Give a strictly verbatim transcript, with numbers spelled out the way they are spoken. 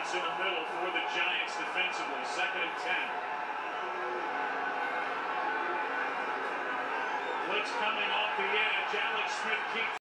offense in the middle for the Giants defensively. Second and ten. Blitz coming off the edge. Alex Smith keeps